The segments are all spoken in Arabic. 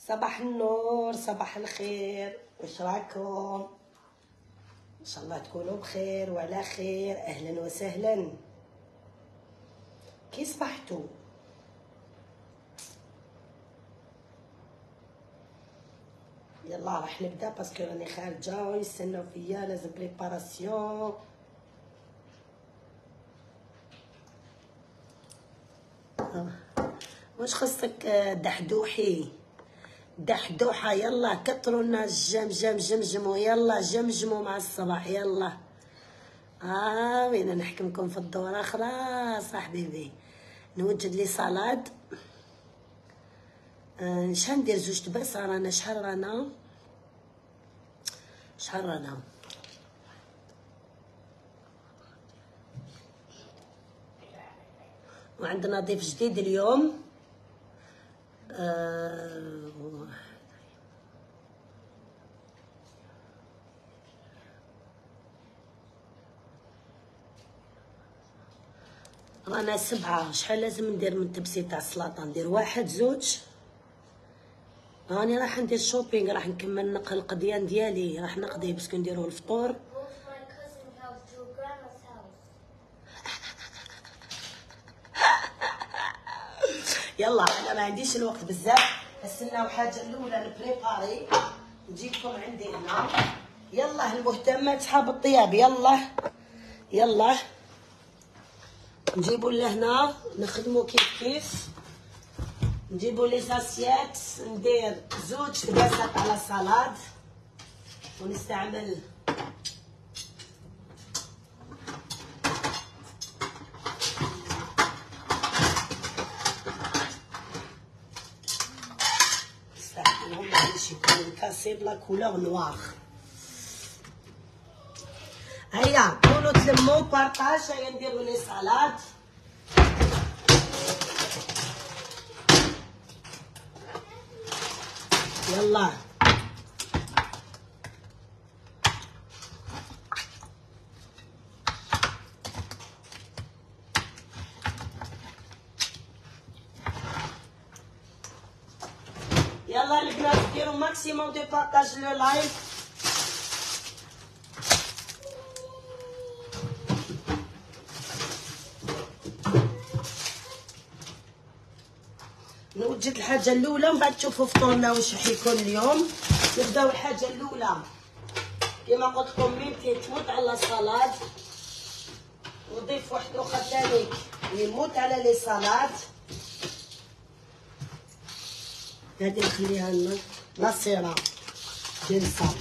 صباح النور، صباح الخير، واش راكم؟ ان شاء الله تكونوا بخير وعلى خير. اهلا وسهلا، كي صبحتوا؟ يلا راح نبدا باسكو راني خارجه ويستناو فيا، لازم بريباراسيون. واش خصك دحدوحي دحدوحه؟ يلا كثروا لنا الجمجم، جمجموا يلا، جمجموا مع الصباح يلا. وين نحكمكم في الدوره خلاص حبيبي. نوجد لي صالاد. شحال ندير؟ زوج تباس. رانا شحال رانا وعندنا ضيف جديد اليوم. رانا 7. شحال لازم ندير من تبسيط تاع السلطه؟ ندير 1 2. راني راح ندير شوبينغ، راح نكمل نقل القضيان ديالي، راح نقضي باسكو نديرو الفطور. يلا انا ما عنديش الوقت بزاف، نستناو حاجه الاولى نبريباري نجيكم عندي هنا. يلا المهتمات صحاب الطياب، يلا نجيبوا لهنا نخدموا كيف نجيبوا لي ساسيات. ندير 2 تباسات على السلطه ونستعمل نستعملهم باش يكون كاسي بلا كولور نوار. هيا كونوا تلموا بارطاج. هيا نديروا لي سلطه. يلا يلا البنات ديروا ماكسيموم دو بارطاج لو لايف. نوجد الحاجه الاولى ومن بعد تشوفوا فطورنا واش راح يكون اليوم. نبداو الحاجه الاولى كما قلت لكم، ميمتي تموت على السلطه، نضيف واحد اخر ثاني يموت على لي سلطه. هادي نخليها لنا لاصيره ديال الصابون.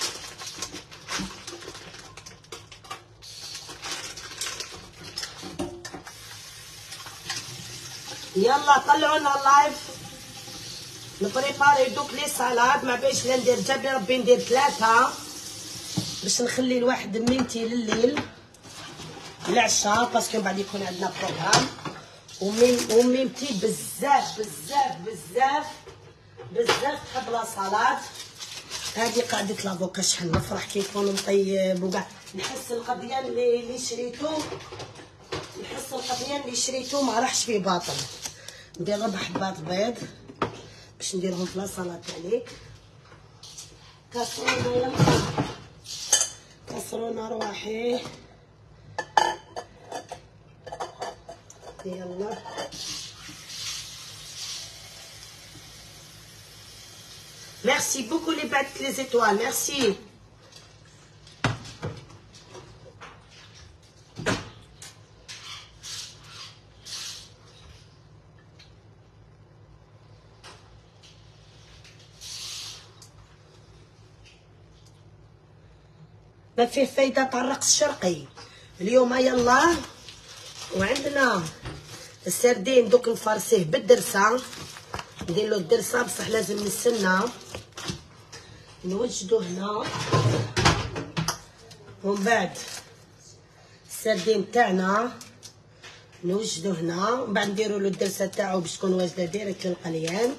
يلا طلعونا اللايف نبريباري دوك لي سالاد. ما باش لا ندير جابي ربي ندير 3 باش نخلي الواحد ميمتي لليل العشاء باسكو بعد يكون عندنا بروغرام. وميمتي بزاف بزاف بزاف بزاف تحب لا سالاد. هذه قاعده لافوكا شحال نفرح كي يكون مطيب وكاع. نحس القضيان اللي شريتو ما راحش فيه باطل. ندير 4 حبات بيض باش نديرهم في لاصالات تاعي. كسرونه رواحي. يلا ميرسي بوكو لي بات لي زيتوال، ميرسي. ما فيه فايده تاع الرقص الشرقي اليوم. يلا وعندنا السردين دوك نفرسيه بالدرسه، ندير له الدرسه بصح لازم نستنى نوجدو هنا. ومن بعد السردين تاعنا نوجدو هنا، ومن بعد نديرو له الدرسه تاعو باش تكون واجده ديريكت للقليان.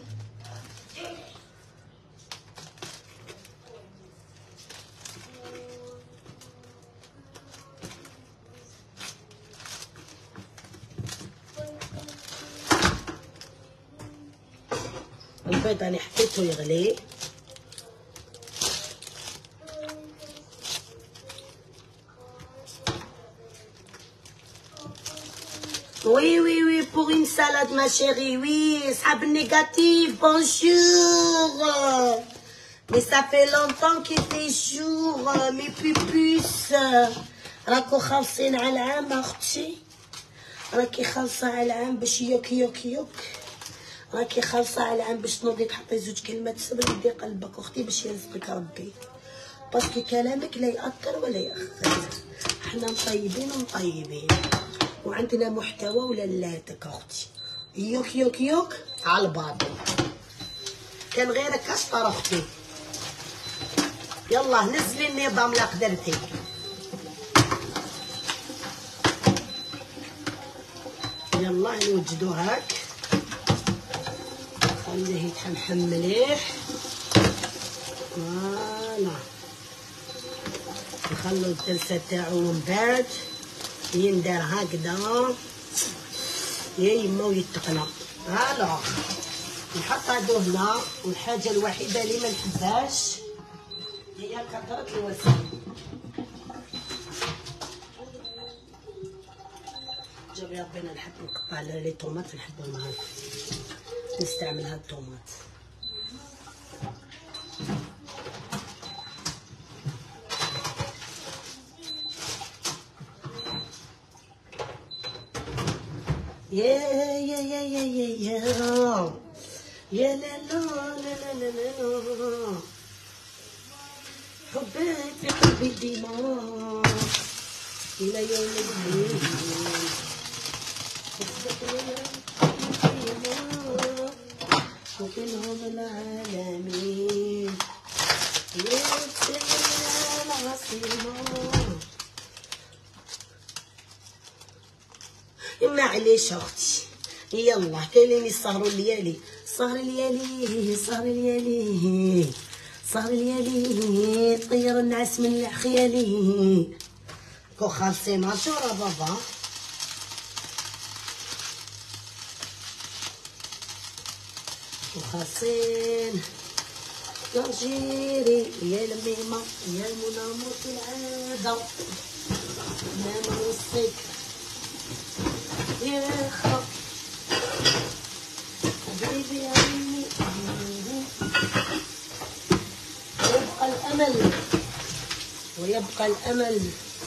البيض راني حطيته يغلي. Oui, oui, oui, pour une salade, ma chérie, oui. صحاب النيجاتيف, bonjour. Mais ça fait longtemps qu'il fait jour, mes pupus. راكو خالصين على العام اختي. راكي خالصة على العام باش يوك يوك يوك. راكي خالصة على العام باش تنوضي تحطي زوج كلمات صبر يدي قلبك اختي باش يرزقك ربي. باسكو كلامك لا يأثر ولا يأخر. حنا مطيبين ومطيبين. وعندنا محتوى ولالاتك اختي. يوك يوك يوك على الباطل. كان غيرك اشطر اختي. يلا نزلي النظام لا قدرتي. يلا نوجدو هاك. خليه يتحمحم مليح. فوالا نخلو الدرسة تاعو من بعد يندار هكذا يا يما ويتقلى. الوغ نحط هادو هنا. والحاجة الوحيدة اللي ما نحبهاش هي كثرة الوسائل. جابي ربنا نحب نقطع لي طوماط نحبهم هكا. نستعمل هاد الطوماط. يا يا يا يا يا يا يا لا لا لا لا لا حبك في قلبي ديما إلى يوم الدين. وكلهم العالمين يا سلام العاصمة. معليش اختي يلا كاينين يسهروا الليالي. سهر الليالي سهر الليالي سهر الليالي طير النعاس من الخيالي. كو خالصين عاشورا بابا. كو خالصين يا جيري يا الميمة يا المنامر في العادة يا نوصيك يا خا حبيبي يا عمي. ويبقى الأمل ويبقى الأمل.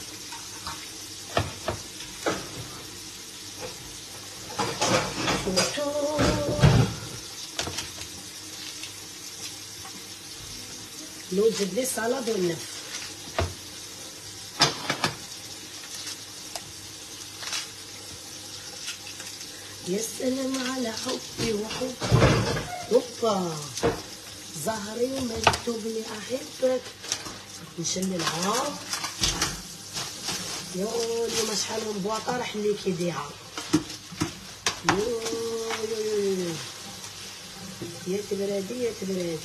نوجد لي سلطة والنف. يا سلام على حبي وحبك. هوبا زهري ومكتوب لي احبك. نشللها. يولي ما شحال من بواطه راح لي كيديها. يا تبرادي يا تبرادي.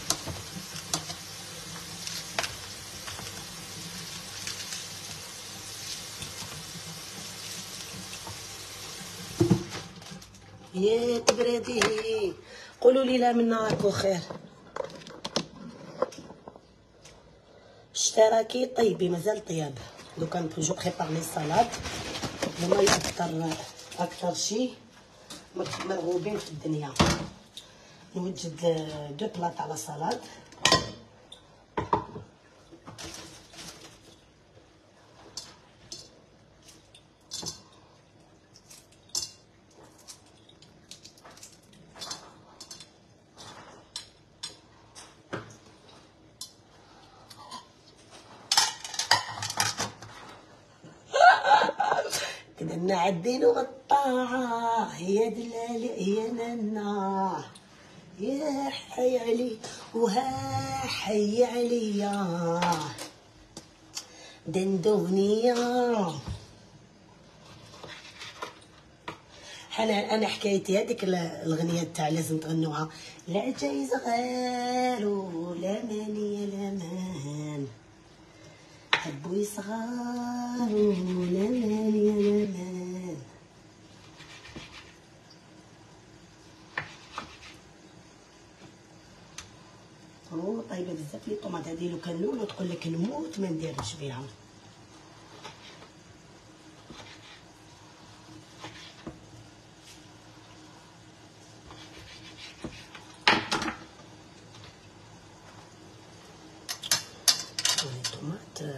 يا تبرادي قولوا لي لا منا راكو خير. اشتراكي طيبي مازال طياب. دوكا جو بريبار لي صالاد. هما اكثر شيء مرغوبين في الدنيا. نوجد 2 بلاط على صالاد. كدنا عدين والطاعة يا دلالي يا نانا يا حي علي وها حي عليا دندونية. انا حكايتي هذيك الاغنيه تاع لازم تغنوها. لا جايز غير ولا ماني لا مان حبوا صغار ولا ماني لا مان. طايبه بزاف لي الطوماط هادي. لو كان لولو تقول لك نموت ما نديرش بها. الطوماط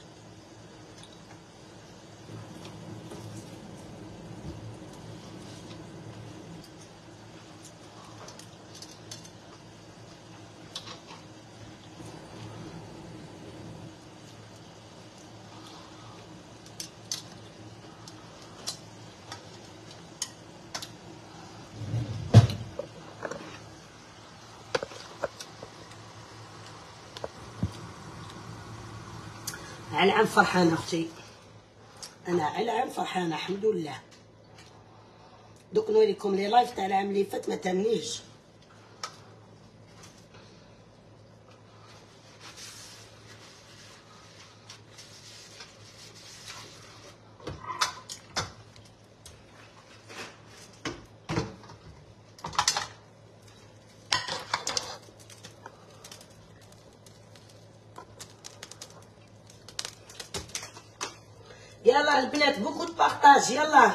على عام فرحانه اختي، انا على عام فرحانه الحمد لله. دوك نوريكم لي لايف تاع العام اللي فات ما تمنيش. يلا البنات بوكو د بارطاج يلا.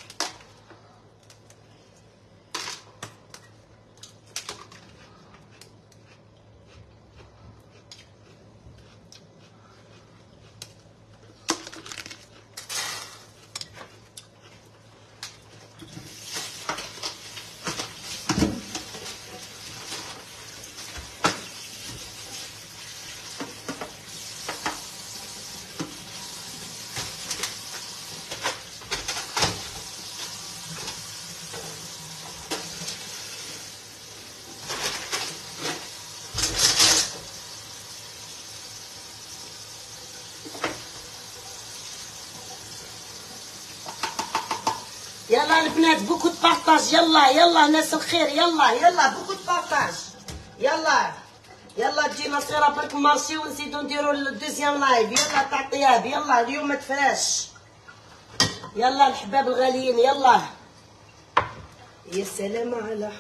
يلا البنات بوكو د بارطاج يلا يلا ناس الخير يلا يلا بوكو د بارطاج يلا يلا تجي نصيره برك مارشي ونزيدو نديرو الدوزيام لايف. يلا تاع الطياب يلا اليوم ما تفراش. يلا الحباب الغاليين يلا. يا سلام على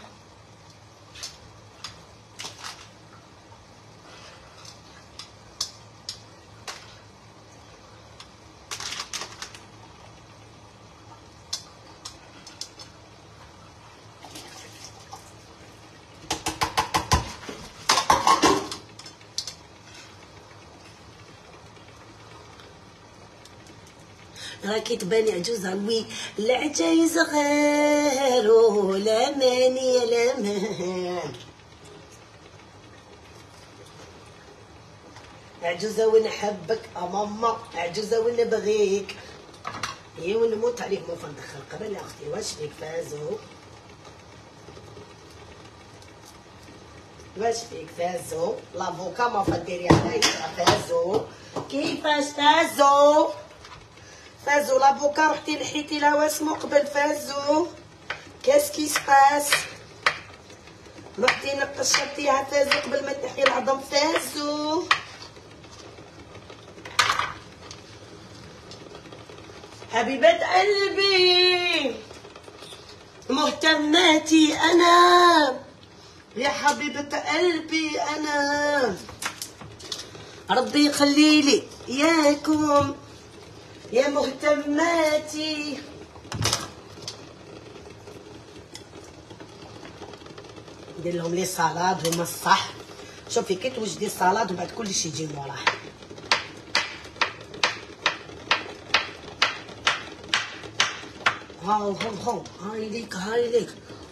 راكي تباني عجوزة. وي العجايز غيرو لامان يا لامان. عجوزة ونحبك ماما، عجوزة ونبغيك يا ونموت عليك. مو فندخل قبل يا اختي. واش فيك فازو؟ واش فيك فازو؟ لافوكا ما فديري عليا فازو. كيفاش فازو؟ فازو لافوكا رحتي لحيتي لها واسمو قبل فازو. كاسكي سباس؟ رحتي نقشرتيها فازو قبل ما تحيي العظم فازو. حبيبة قلبي مهتماتي انا يا حبيبة قلبي انا. ربي يخليلي ياكم يا مهتماتي. ندير لهم لي صالاد هما الصح. شوفي كي توجدي الصالاد وبعد كلشي يجي موراه. هاو هاو هاو هاي ليك هاي ليك.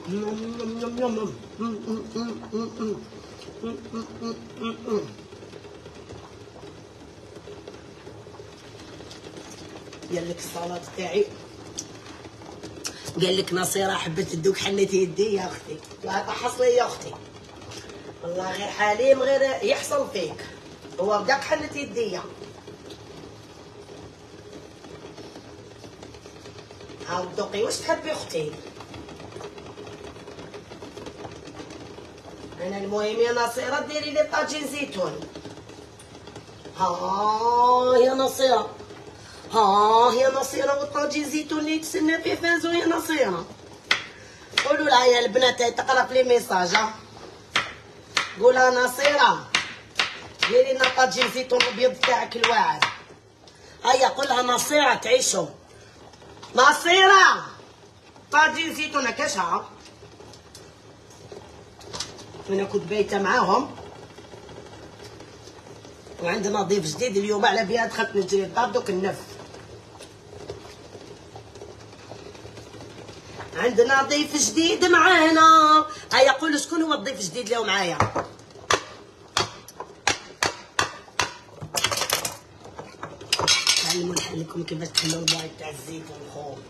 قالك الصالاد تاعي. قالك نصيره حبت تدوك حنيت يدي يا اختي. لا تحصلي يا اختي والله غير حليم غير يحصل فيك. هو بداك حنت يديا. هاو دوقي واش تحبي اختي. انا المهم يا نصيره ديري لي طاجين زيتون. ها يا نصيره ها يا نصيره والطاجين زيتون اللي تسنى فيه فازو يا نصيره. قولوا لها يا البنات تقرا في لي ميساج. قولها نصيره ديري لنا طاجين زيتون ابيض تاعك الواعر. هيا قولها نصيره تعيشوا. نصيره طاجين زيتون كاشها. انا كنت بايته معاهم وعندنا ضيف جديد اليوم على بها دخلت نجري الدار دوك النف. عندنا ضيف جديد معانا. هيا قولوا شكون هو الضيف الجديد اللي هو معايا. تعلموا نحلكم كيفاش تحلوا البايض تاع الزيت والخوم.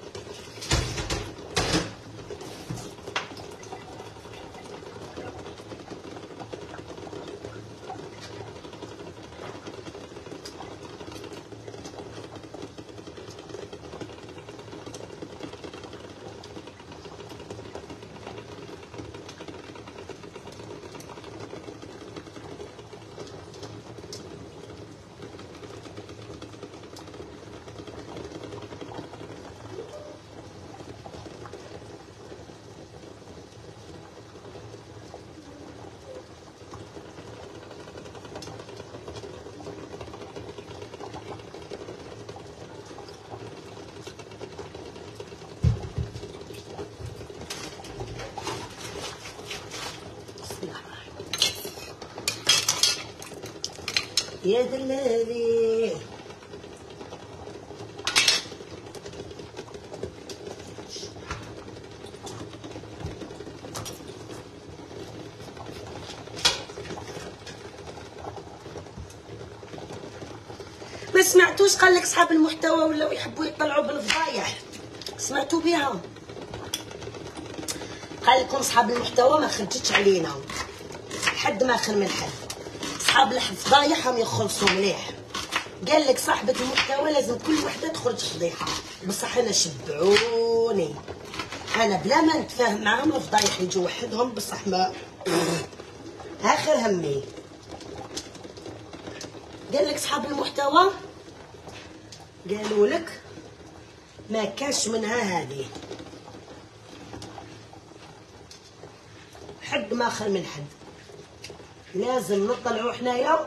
يا دلالي ما سمعتوش قال لك صحاب المحتوى ولاو يحبوا يطلعوا بالفضايح. سمعتوا بها؟ قال لكم صحاب المحتوى ما خرجتش علينا حد ما خل من حد. صحاب الفضايح هم يخلصوا مليح. قال لك صاحبة المحتوى لازم كل وحده تخرج فضيحه. بصح انا شبعوني انا بلا ما نتفاهم معاهم الفضايح يجوا وحدهم. بصح ما اخر همي. قال لك صحاب المحتوى قالوا لك ما كاش منها هذه حد ما خل من حد. لازم نطلعوا حنايا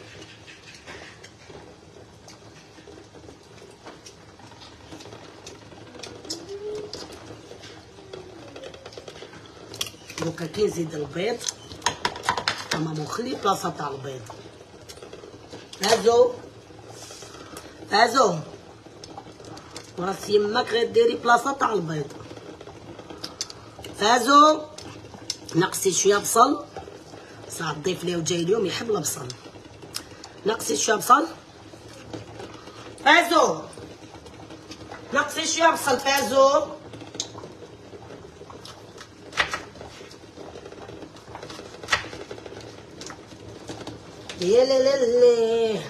دوكا كي نزيد البيض اما مخلي بلاصه تاع البيض. فازو فازو راس يمك غير ديري بلاصه تاع البيض. فازو نقصي شويه بصل. صح الضيف اللي جاي اليوم يحب البصل. نقصي شويه بصل. فازو نقصي شويه بصل. فازو يا لا لا لا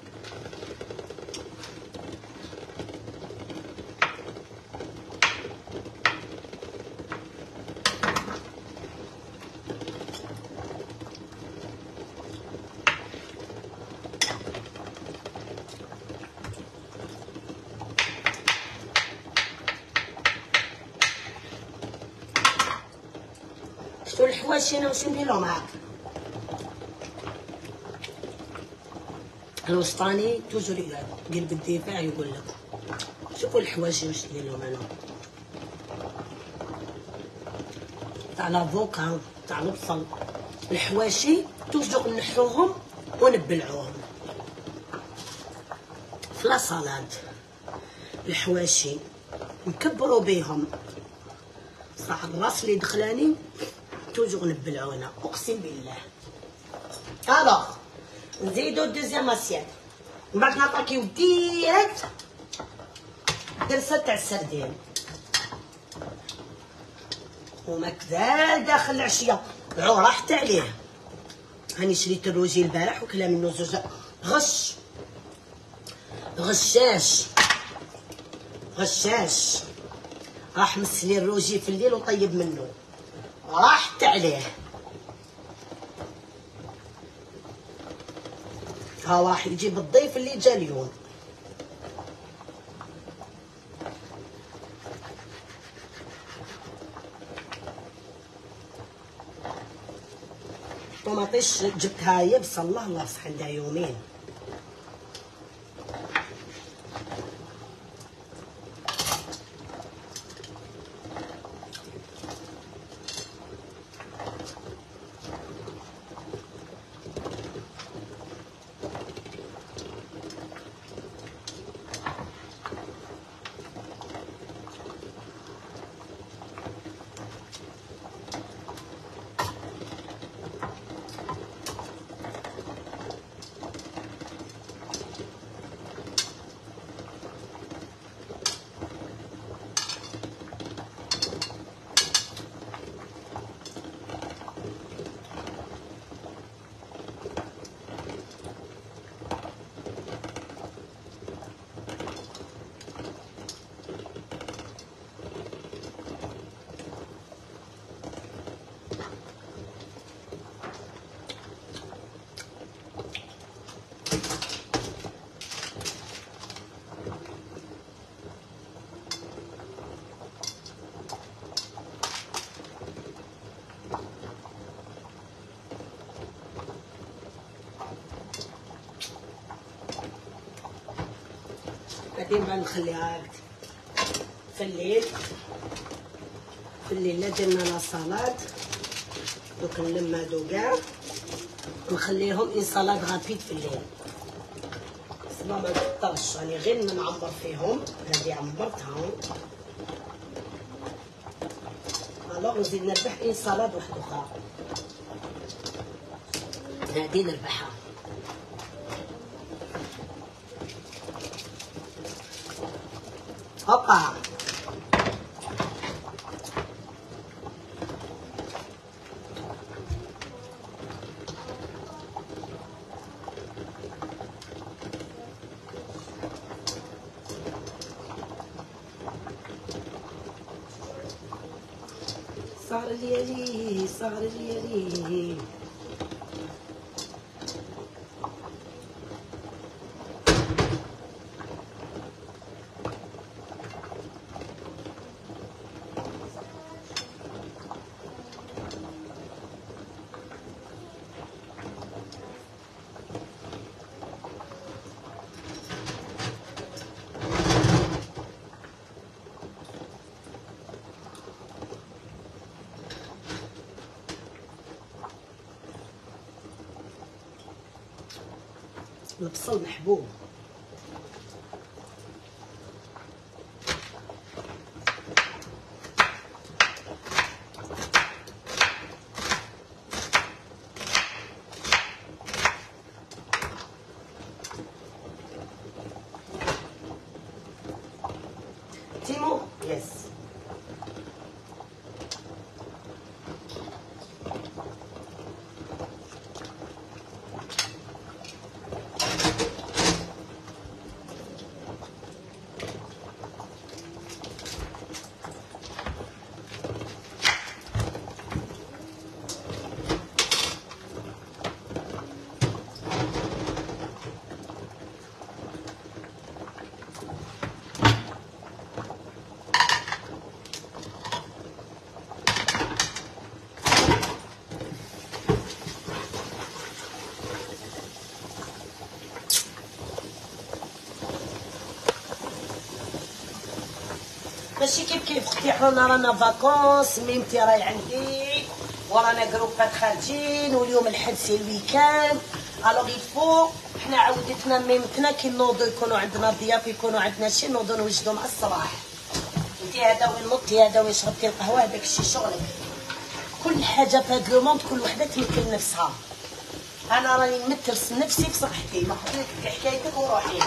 شتو الحواشي انا واش نديرو معاك. الوسطاني توجور قلب الدفاع يقول لك شوفوا الحواشي واش ندير لهم انا تاع لافوكا تاع البصل. الحواشي توجور نحوهم ونبلعوهم في لاصالاد. الحواشي نكبروا بيهم. صح الراس اللي دخلاني توجور نبلعونا اقسم بالله. الوغ نزيدو دوزيام اسيات من بعد نعطيكيو ديريكت درسه تاع السردين وماكذا داخل العشيه. راحت عليه. هاني شريت الروجي البارح وكلا منه زوج غشاش راح مسلي الروجي في الليل وطيب منه. راحت عليه. ها راح يجيب الضيف اللي جا اليوم. طوماطيش جبتها يبسه الله بصح عندها يومين. بعدين بقى نخليها في الليل. في الليل لا درنا لا صالاد دوك نلم هادو كاع نخليهم اون صالاد غابيد في الليل. صبا ما نكترش راني غير نعمر فيهم. هادي عمرتها الوغ نزيد نربح اون صالاد واحده اخرى. هادي نربحها. هوبا صار ليالي صار ليالي. البصل محبوب. تيمو يس. ماشي كيف اختي حنا رانا فاكونس. ميمتي راهي عندي ورانا جروبات خارجين واليوم الحد سي الويكاند. الوغ يفو حنا عودتنا ميمتنا كي نوضو يكونوا عندنا ضياف يكونوا عندنا شي نوضو نوجدو مع الصباح. انتي هذا وين نوضتي هذا وين شربتي القهوه هذاك الشي شغلك. كل حاجه في هاد لو موند كل وحده تمثل نفسها. انا راني نمثل نفسي في صحتي ما خليك حكايتك وروحي.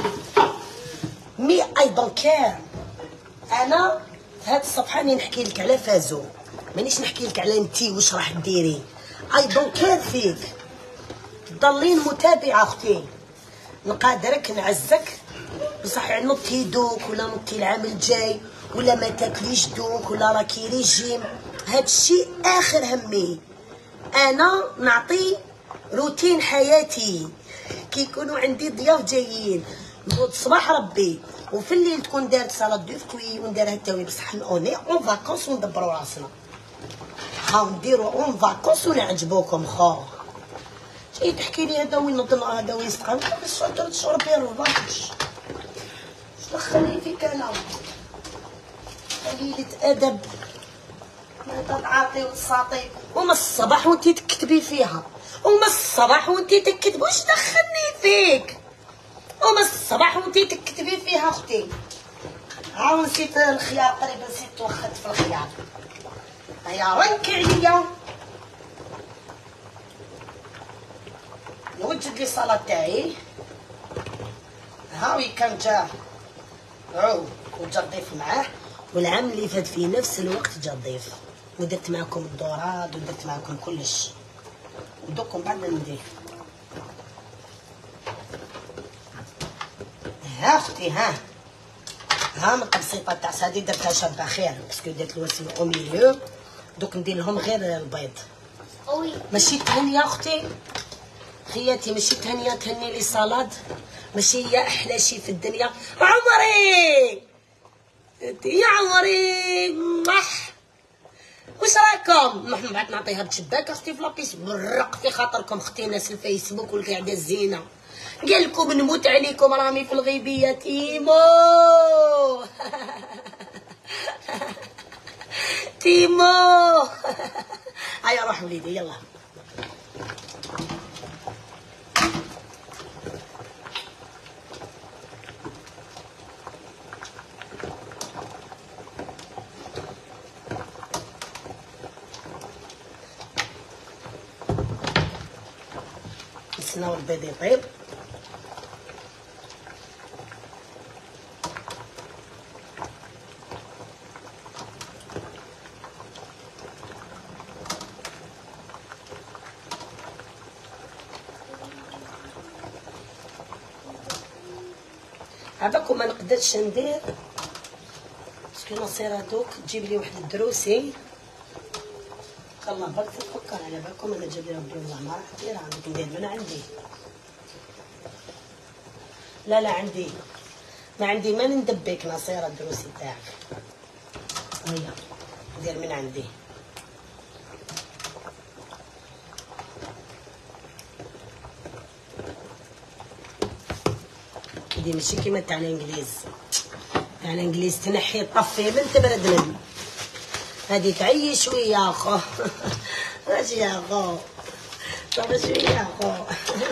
مي اي دونت كير. انا في هاد الصفحه راني نحكي لك على فازو مانيش نحكي لك على انتي واش راح ديري. اي دونت كير فيك. ضلين متابعه اختي نقادرك نعزك بصح نوضتي دوك ولا نوضتي العام الجاي ولا ما تاكليش دوك ولا راكي ريجيم. هادشي اخر همي. انا نعطي روتين حياتي كي يكونوا عندي ضياف جايين نوض صباح ربي وفي الليل تكون دارت سالاد دو فكوي ونديرها تاوي بصح اوني اون فاكونس وندبرو راسنا. هاو نديرو اون فاكونس ونعجبوكم خو. جاي تحكي لي هذا وين نضل هذا وين يسقى باش تشربي الرباش. دخلني فيك انا قليلة ادب. هذا العاطي والساطي وما الصباح وانتي تكتبي فيها، وما الصباح وانتي تكتبي. واش دخلني فيك؟ وما الصباح وانتي تكتبي فيها اختي. ها نسيت الخيار قريبا، نسيت توخت في الخيار. هيا رنكي عليا نوجد لي الصلاة تاعي. هاوي كان جا عود وجا ضيف معاه، والعام اللي فات في نفس الوقت جا ضيف، ودرت معكم الدورات ودرت معكم كلش، ودوكم بعد ندير. ها اختي ها من التبسيطه تاع هادي درتها شابه خير باسكو درت الوسيم او ميليو. دوك ندير لهم غير البيض. ماشي تهنيه اختي خياتي، ماشي تهنيه، تهني لي صالاد، ماشي هي احلى شي في الدنيا. عمري يا عمري واش راكم؟ نروح بعد نعطيها بشباك اختي في لابيس برق في خاطركم اختي. ناس الفيسبوك والقاعده الزينه قال لكم نموت عليكم رامي في الغيبيه تيمو. تيمو هيا روح وليدي يلا. نستناو البيض يطيب. عباكم ما نقدرش ندير باسكو نصير هادوك تجيب لي واحد الدروسي. الله برك تفكر على بالكم انا جاب لي ربي والله ما راح نديرها. عندك ندير من عندي. لا عندي ما عندي ما ندبك نصير الدروسي تاعك. هيا ندير من عندي. دي ماشي كيما تاع الانجليز. تاع الانجليز تنحي طفي من تبرد من هذيك. عي شويه اخو ماشي يا اخو طب شويه يا اخو.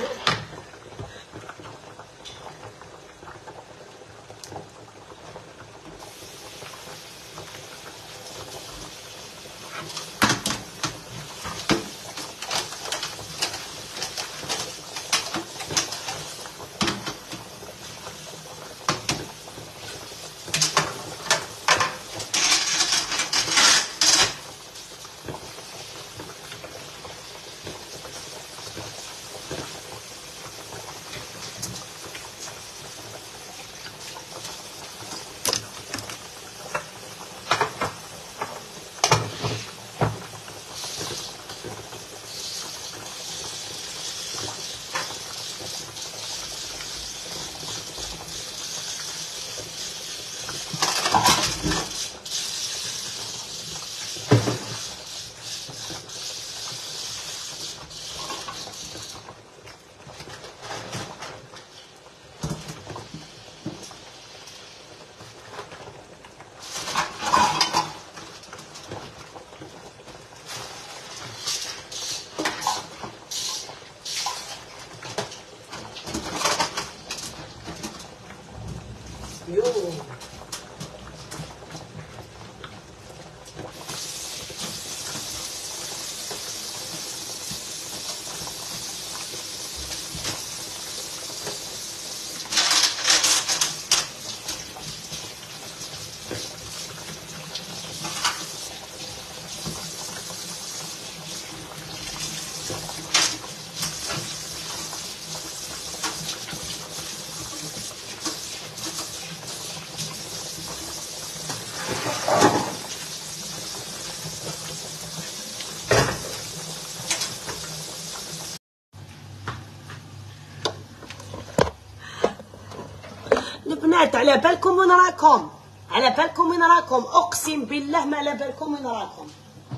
البنات على بالكم وين راكم؟ على بالكم وين راكم؟ اقسم بالله ما على بالكم وين راكم.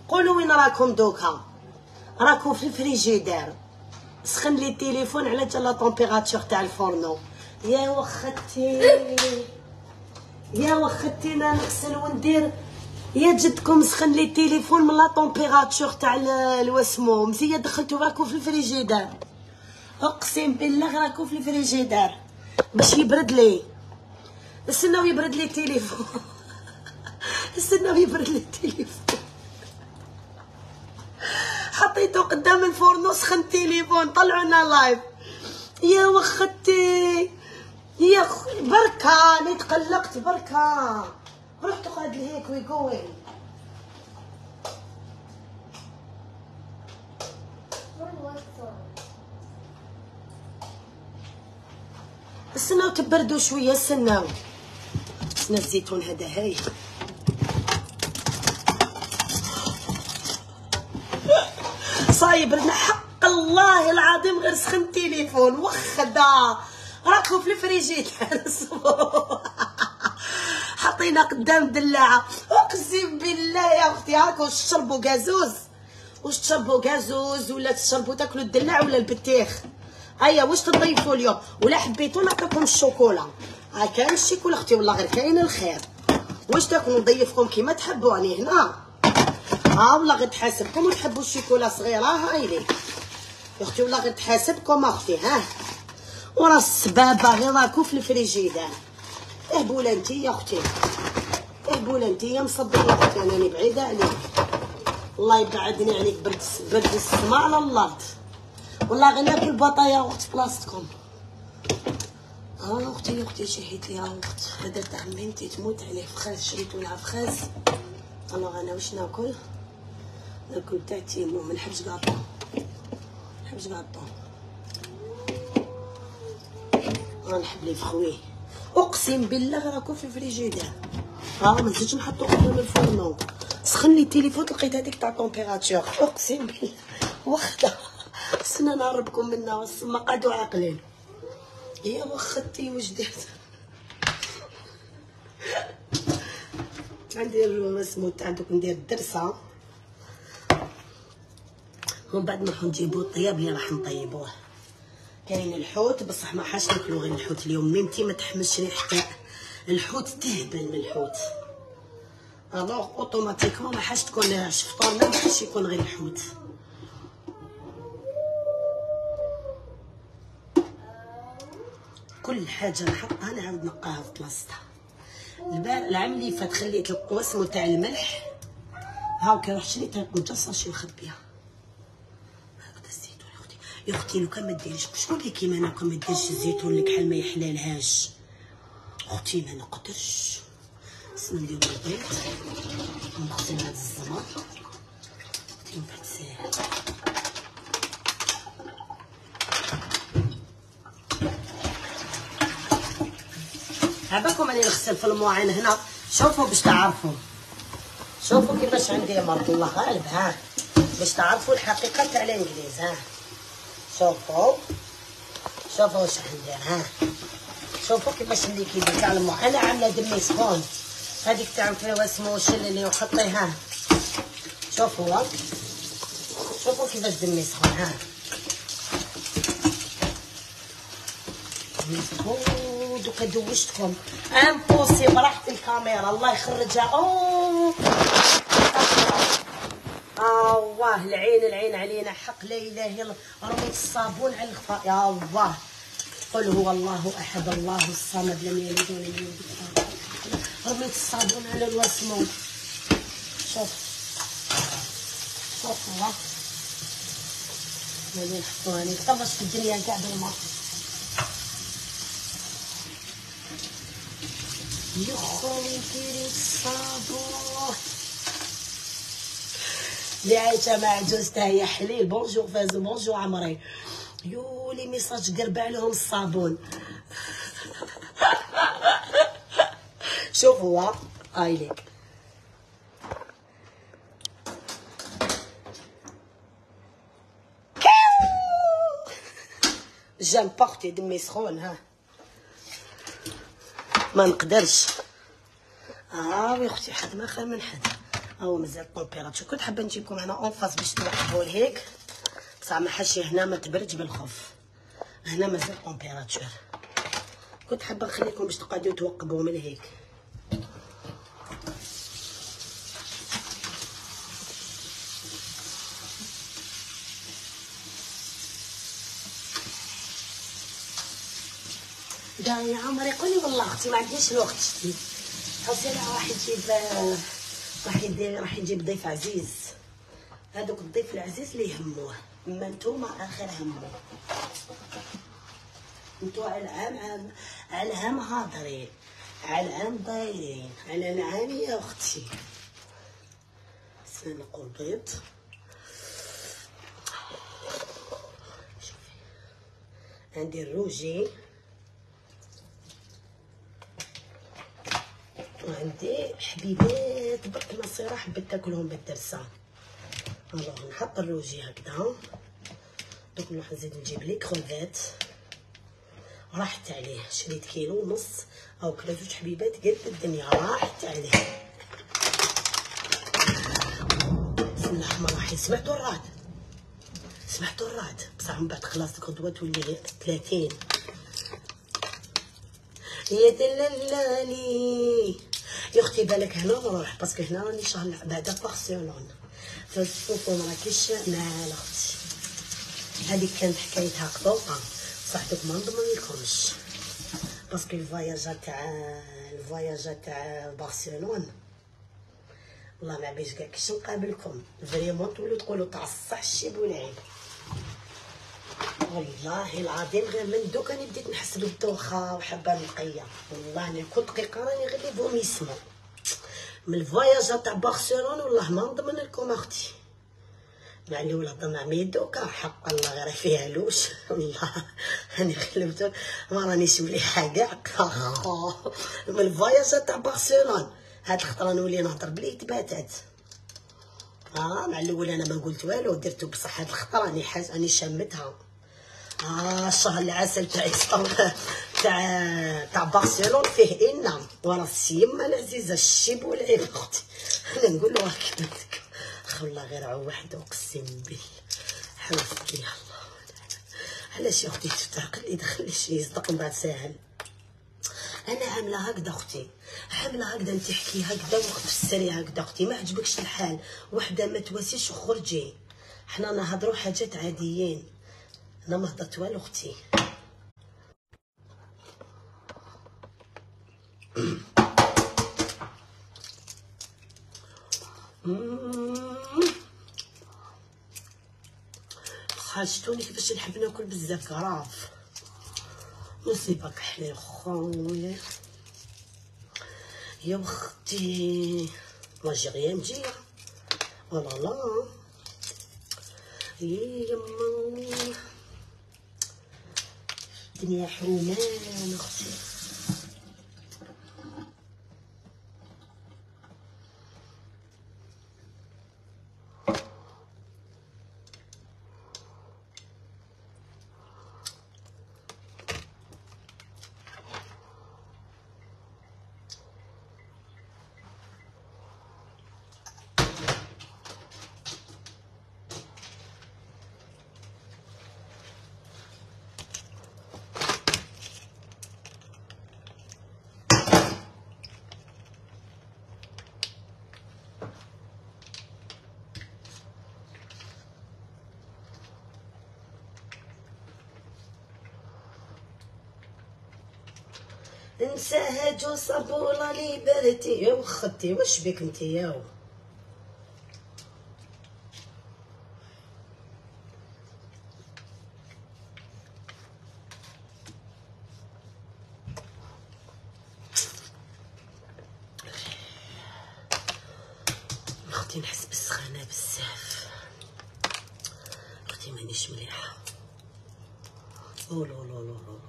قولوا وين راكم دوكا؟ راكم في الفريجيدير. سخن لي التليفون على تا لا طومبيراتور تاع الفورنو. يا وختي يا وختي انا نغسل وندير. يا جدكم سخن لي التليفون من لا طومبيراتور تاع الواسمو مزيه دخلتو راكو في الفريجيدير. اقسم بالله راكو في الفريجيدير باش يبرد لي. استناو يبرد لي التليفون. استناو يبرد لي التليفون. حطيته قدام الفورنو سخن التليفون طلعونا لايف. يا وختي يا بركة اني تقلقت بركة. رحت قعد لهيك وي جوين. استناو تبردوا شويه. استناو الزيتون هذا هاي صايب لنا حق الله العظيم غير سخن التليفون. وخدا راكو في الفريجيدير. حطينا قدام الدلاعه. اقسم بالله يا اختي هاكو تشربوا كازوز. واش تشربوا كازوز ولا تشربوا تاكلوا الدلاع ولا البتيخ؟ هيا واش تضيفوا اليوم؟ ولا حبيتوا نعطيكم الشوكولا؟ كاين الشيكولا اختي والله غير كاين الخير. واش تاكلوا نضيفكم كيما تحبوا راني هنا. والله غير تحاسبكم وتحبوا الشيكولا صغيره. هاي لي يا اختي والله غير تحاسبكم اختي. ورا السبابه غير راكو في الفريجيدير. اهبوله انتي يا اختي اهبوله انتي يا مصدقه اختي. انا بعيده عليك الله يبعدني عليك. برد السما على الله. والله غير ناكل بطايا وقت بلاصتكم. اختي يا اختي شهيت لي وقت هذا تاع ميمتي تموت عليه. فخاز شريتو لها فخاز. الوغ انا واش ناكل؟ ناكل تاع تيمو. ما نحبش كاطو. نحب لي فخوي. اقسم بالله راكو في الفريجيدير. ما نزيدش نحطو قدام الفورنو. سخن لي التليفون لقيت هذيك تاع طومبيراتور. اقسم بالله وخدا. استنى نهربكم منها والسما قعدوا عاقلين. يا وختي واش درت؟ ندير اسمو تاع دوك ندير الدرسه ومن بعد نروحو نجيبو الطياب اللي راح نطيبوه. كاين الحوت بصح ما حاش ناكلو غير الحوت اليوم. ميمتي ما تحملش ريحه الحوت تهبل من الحوت. الوغ اوتوماتيكمون ما حاش تكون فطورنا ما حاش يكون غير الحوت. كل حاجه نحطها نعاود نقاها في بلاصتها. العام اللي فات خليت القواسمو تاع الملح هاكا رحت شريت القنجه صاشي نخبيها. هكذا الزيتون يا اختي. يا اختي لو كان ما ديريش شكون اللي كيما انا كون ما ديرش الزيتون الكحل ما يحلالهاش. اختي ما نقدرش. نديرو البيض ونغسل هاد الزمر من بعد ساهل. عباكم راني نغسل في المواعين هنا. شوفوا باش تعرفوا. شوفوا كيفاش عندي مرض الله غالب. باش تعرفوا الحقيقه تاع الانجليز. شوفوا واش ندير. شوفوا كيفاش اللي كيدير تاع المواعين. انا عامله دمي سخون. هذيك تاع فيها اسمو شللي وحطيها. شوفوا كيفاش دمي سخون. دوكا دوشتكم امبوسيبل. راحت الكاميرا الله يخرجها. واه العين علينا حق. لا اله الا الله. رميت الصابون على الخفاء. يا الله. قل هو الله احد الله الصمد لم يلد ولم يولد. رميت الصابون على الوسمو. شوفوا هاني نحطوها. هاني طفشت في الدنيا كاع بالماء. يا خويا ديري الصابون. اللي عايشه مع جوزتها هي حليل. بونجور فازو بونجور عمري. يو لي ميساج قربع لهم الصابون. شوفوا هاي ليك. جام بارتي دمي سخون. ما نقدرش. يا اختي حد ما خير من حد. او مازال الطومبيراتور. كنت حابه نجيبكم هنا اون فاس باش توقفوا لهيك، بصح ما حاشي هنا ما تبردش بالخوف، هنا مازال الطومبيراتور. كنت حابه نخليكم باش تقعدوا توقبوا من هيك. دا يا عمري قولي والله اختي ما عندناش الوقت شتي، حسينا راح يجيب ضيف عزيز. هذوك الضيف العزيز اللي يهموه، اما نتوما اخر همه. نتو على العام هاضرين، على العام دايرين، على العام يا اختي. سنقول بيض، شوفي عندي الروجي وعندي حبيبات برك نصيره حبيت تاكلهم بالدرسه. الوغ نحط الروجي هكذا، دوك نروح نزيد نجيب لي كروفيت راحت عليه، شريت كيلو ونص او كلا جوج حبيبات قد الدنيا راحت عليه. بسم الله الرحمن الرحيم. سمعتوا الرعد؟ سمعتوا الرعد؟ بصح من بعد خلاص الغدوه تولي 30. يا دلالي يا اختي بالك هنا نروح، باسكو هنا راني شهر بعدا بارسيلون فالصوفون راكيش مال اختي. هذيك كانت حكايتها قطوطه، بصح دوك ما نضمنلكمش باسكو الفواياجات تاع بارسيلون والله ما بيش كاع كيش نقابلكم فريمون تولوا تقولوا تاع الصح الشيب والعيب. والله العظيم غير من دوك راني بديت نحس بالدوخه وحابه نقيه، والله انا كل دقيقه راني غير لي فوميسمون من الفواياجات تاع بارسيلون. والله ما نضمن لكم اختي، مع اللي ولاد مامي دوكا حق الله غير فيها لوش. والله راني خلبت ما رانيش مليحه كاع من الفواياجات تاع بارسيلون. هاد الخطره نولي نهضر بلي تباتات. مع الاول انا ما قلت والو درتو، بصح هاد الخطره راني شمتها. الشهر العسل تاع تاع بارسيلون فيه إنا ورا السيمه العزيزه الشيب والعيب اختي. انا نقول له هكذاك والله غير وحده اقسم بالله حلفت لي الله. علاش يا اختي تعقل يدخل شي يصدق من بعد ساهل. انا عامله هكذا اختي، عامله هكذا انت تحكي هكذا وقت في السريع هكذا اختي. ما عجبكش الحال وحده ما تواسيش وخرجي، حنا نهضروا حاجات عاديين. انا ما هضرت والو اختي. خرجتوني كيفاش نحب ناكل بزاف كراف. نصيبك حلال خويا يا اختي. واجي غير مجيه والله لا يما الدنيا حرومان اختي. نساها جو صبوله لي برتي يا وختي. واش بك انت ياو؟ اختي نحس بالسخانه بزاف اختي، مانيش مليحه. او لا لا لا لا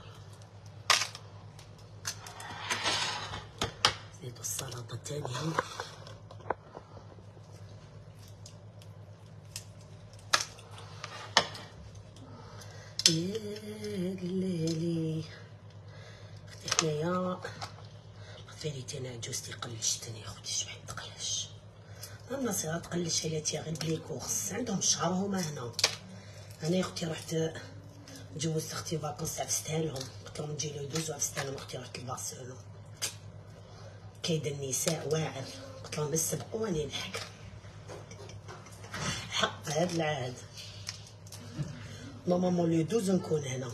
زيدو السلطه الثانيه. يا ليلي اختي حنايا فيريتي انا عجوزتي قلشتني اختي. شبحال تقلش النصيرة تقلد شالاتي غير بلي كورس عندهم الشهر هما هنا. انا يا اختي رحت جوزت اختي فاكونس عفستها لهم، قلت لهم نجي له يدوزو عفستها لهم. اختي رحت لبارسلونا كيد النساء واعر، قلت لهم بس سبقوا واني نحكم حق هاد العاد. نورمالمون لو 12 نكون هنا،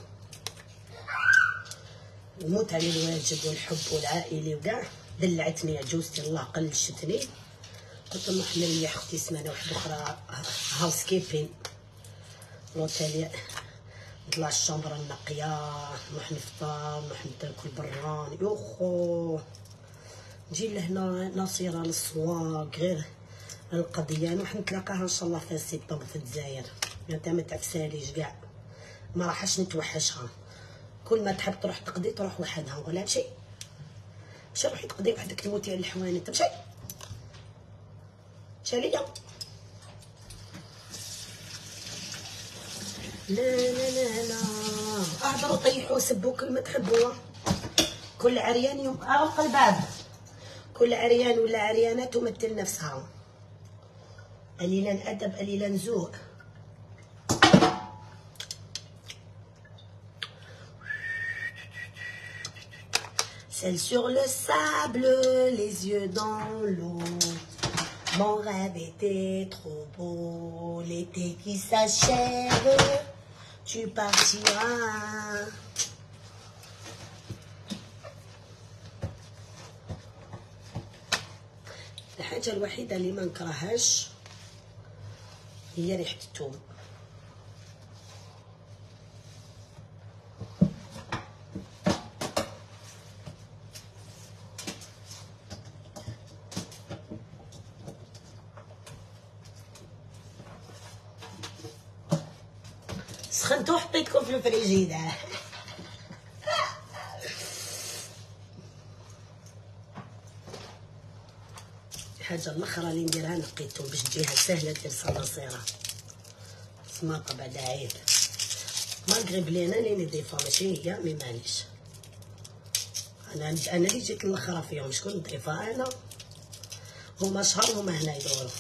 نموت على الواجب والحب والعائلي وكاع. دلعتني عجوزتي الله قلشتني، قلت لهم حنا ليا اختي سمانه واحده اخرى هاوس كيبين لوتيل، نطلع الشومبره النقيه، نروح نفطر، نروح ناكل بران. يوخو نجي لهنا ناصره للسواق غير القضيه. نروح نتلاقاها ان شاء الله في سبتمبر في الجزائر. معناتها ما تعفساليش كاع، ما راحش نتوحشها. كل ما تحب تروح تقضي تروح وحدها. نقولها مشي مشي روحي تقضي وحدك تموتي على الحوانت. تمشي مشي ليا. لا لا لا لا اهضروا طيحوا سبوا كل ما تحبوا. كل عريان يوم اغلق الباب، كل عريان ولا عريانه تمثل نفسها. قليلا ادب قليلا ذوق. Celle sur le sable, les yeux dans l'eau. Mon rêve était trop beau. L'été qui s'achève, tu partiras. الحاجة الوحيدة اللي ما نكرهاش هي ريحة الثوم. سخنتو وحطيتكم في الفريجيدة. الحاجة الاخرى اللي نديرها نقيتهم باش تجيها سهلة دير صناصيرة سماطة بعد عيب. مالغري بلي انا اللي نضيفها ماشي هي، مي معليش. انا اللي جيت الاخرى فيهم. شكون نضيفها؟ انا. هما شهر هما هنا يدوروا.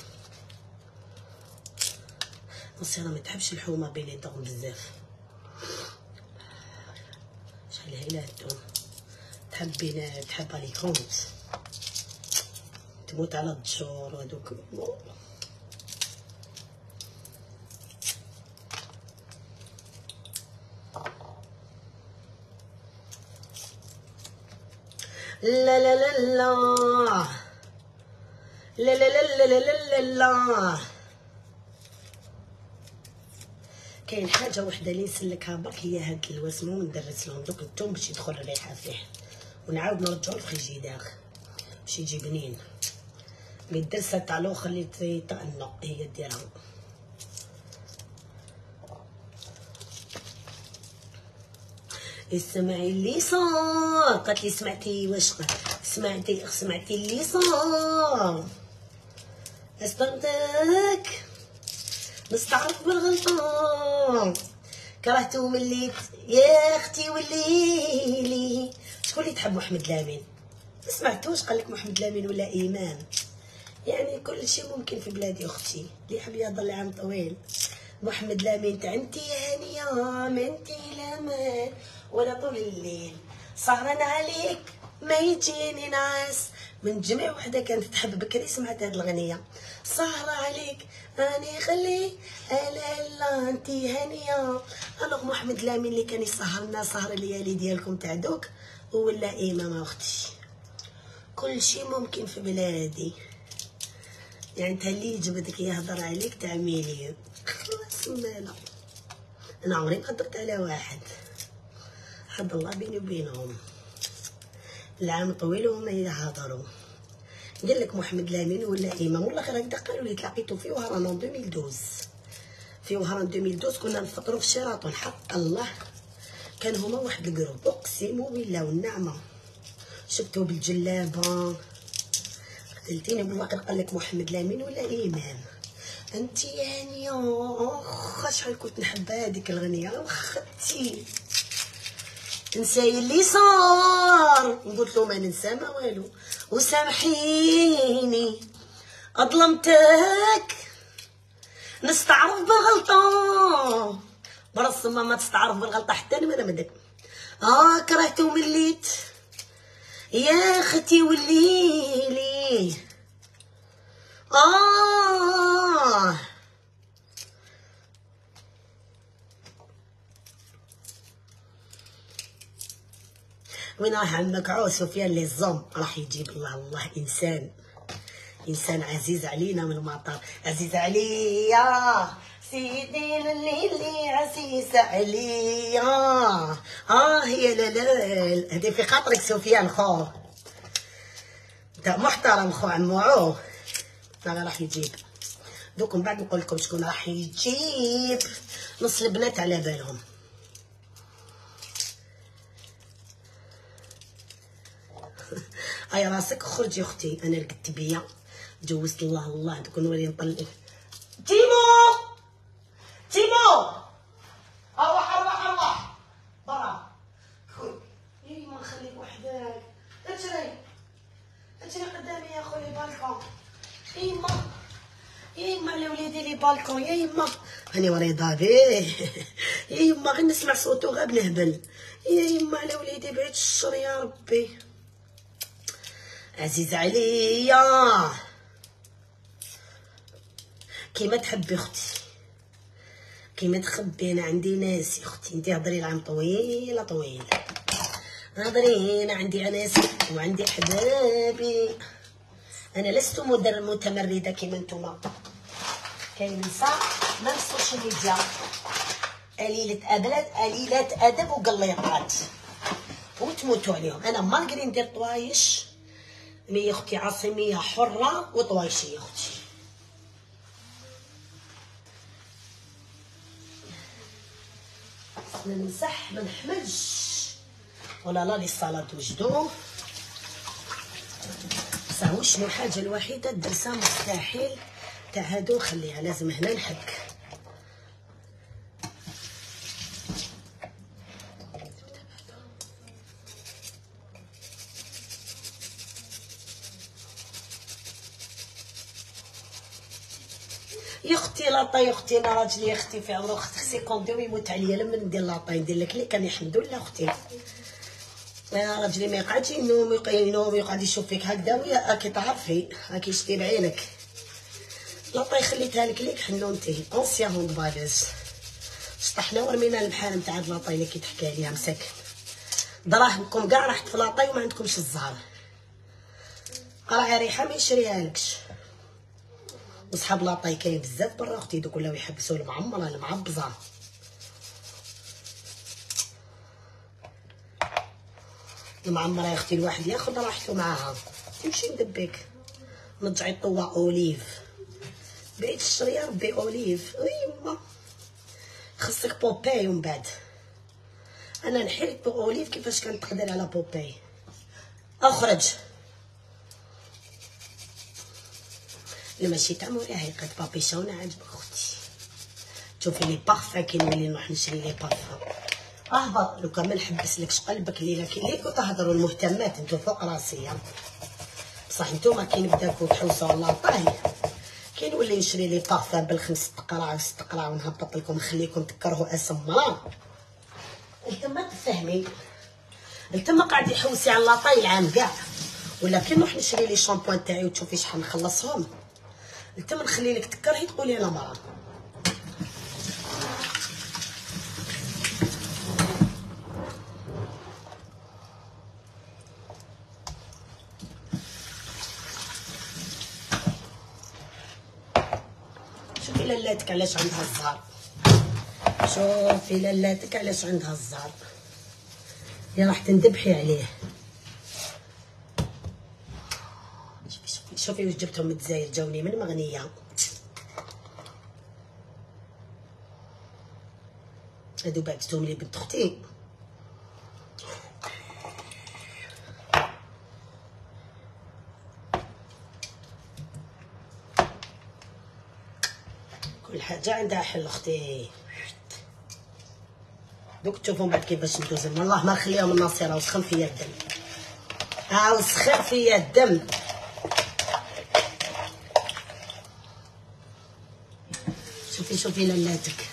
نصيرة ما تحبش الحومه بيلي طغم بزاف. شحال هي الثوم تحب لي كونت تموت على الدجور وهذوك. لا لا لا لا لا لا لا لا لا لا. كاين حاجه وحده اللي نسلكها برك هي هاد الوسمو، ندرس لهم دوك الثوم باش يدخل الريحه فيه، ونعاود نرجعو الفريجيدار باش يجي بنين. مي الدرسه تاع الاخر اللي تيطأنو هي ديرها. اسمعي اللي صار. قالت لي سمعتي واش سمعتي اللي صار. استغربتك نستعرف بالغلطان. كرهتو ملي يا اختي وليلي. شكون اللي تحب محمد لامين؟ ما سمعتوش قالك محمد لامين ولا ايمان؟ يعني كل شيء ممكن في بلادي اختي. اللي يحب يضل عام طويل. محمد لامين تاع انتي هانيه ما انتي لامان ولا طول الليل سهران عليك ما يجيني ناس. من جميع وحده كانت تحب بكري سمعت هاد الاغنيه. سهرة عليك اني خلي لا لا انتي هانيه. الوغ محمد لامين اللي كان يسهرنا سهر الليالي ديالكم تاع دوك ولا ايمام اختي. كل شيء ممكن في بلادي. يعني انت اللي يجبدك يهضر عليك تعميلي خلاص. مالا انا عمري ما هضرت على واحد، حد الله بيني وبينهم. العام طويل وهما يهضروا. قال لك محمد لامين ولا ايمام والله غير هكذا قالوا لي. تلاقيتو في وهران 2012. في وهران 2012 كنا نفطروا في شيراتون. حق الله كان هما واحد الجروب اقسم بالله والنعمه. شفتو بالجلابه قتلتيني بالله. قال لك محمد لامين ولا ايمان انتي يعني اخ شحال كنت نحب هذيك الاغنيه. اختي نساي اللي صار. قلت له ما ننسى ما والو وسامحيني أظلمتك نستعرف بالغلطة برص ما تستعرف بالغلطة حتى أنا ما مدك. كرهت ومليت يا اختي وليلي. وين راح عمك عو سفيان اللي الزم راح يجيب الله انسان عزيز علينا من المطار. عزيز عليا سيدي الليلي عزيز عليا. هي لا هذه في خاطرك سفيان خو انت محترم خو عمو عو. راح يجيب دوك من بعد نقول لكم شكون راح يجيب. نص البنات على بالهم. اي راسك خرجي اختي. انا لقيت بيا جوزت الله دوك نولي نطلق. تيمو اروح برا. يا ما نخليك وحدك. اجري قدامي يا خويا بالكون. يا يما على وليدي لي بالكون. يا يما هاني وريضه بيه. يا يما غير نسمع صوتو غير بنهبل. يا يما على وليدي بعيد الشر يا ربي. عزيز عليا كيما تحبي اختي كيما تخبي. انا عندي ناس اختي. انتي هضري العام طويله هضري. انا عندي عناس وعندي حبابي. انا لست متمرده كيما نتوما. كاين نساء ما السوشيال ميديا قليلات ادب وقليطات وتموتوا عليهم. انا ما نقدر ندير طوايش مي اختي. عاصميه حره وطوايشيه اختي. نمسح ما نحملش ولا لي الصلاه وجدو. صاحبي شنو الحاجه الوحيده الدرسه مستحيل تاع هادو نخليها. لازم هنا نحك. يا اختي لاطا يا اختي. انا راجلي اختي في عمره خصي كوندي ويموت عليا لما ندير لاطا. ندير لك اللي كان الحمد لله اختي. انا راجلي ما يقعدش ينوم يقعد يشوف فيك هكذا ويا راكي تعرفي راكي شتي بعينك. لاطا خليتها لك حنونتي اونسيا هوند بالاز. شطحنا ورمينا البحال نتاع لاطا اللي كي تحكي عليها مساكن. دراهمكم كاع راحت في لاطاي وما عندكمش الزهر. راه ريحه ما يشريها لكش. وصحاب لاطاي كاين بزاف برا اختي. دوك ولاو يحبسوا المعمره المعبزه. المعمره يا اختي الواحد ياخذ راحته معاها. تمشي ندبك نرجعي طوا اوليف بعيد الشر يا ربي. اوليف يما خصك بوباي. ومن بعد انا نحيلك اوليف كيفاش كنتقدر على بوباي. اخرج ماشي تاع مراهقة. بابيشون عاجبك اختي. تشوفي لي بارفان كي نولي نروح نشري لي بارفان. اهبط لو كان ما نحبسلكش قلبك الليله كي ليكو تهضروا المهتمات. نتو فوق راسي بصح نتوما كي نبداكو تحوسوا على طاي كي نولي نشري لي بارفان بالخمس تقراع وست تقراع ونهبط لكم نخليكم تكرهوا اسم مرا. انتما تفهمي انتما قاعد يحوسي على لاطاي العام كاع. ولا كي نروح نشري لي شامبوان تاعي وتشوفي شحال نخلصهم. انت ما نخلي لك تكرهي تقولي انا مرا. شوفي لالاتك علاش عندها الزهر. شوفي لالاتك علاش عندها الزهر. يا راح تندبحي عليه. شوفي واش جبتهم من الجزائر جاوني من مغنيه. هادو بعتهم لي بنت اختي. كل حاجه عندها حل اختي. دوك تشوفهم بعد كيفاش ندوزهم. والله ما نخليهم الناصيره وسخن فيا الدم. وسخن فيا الدم. شوفي لالاتك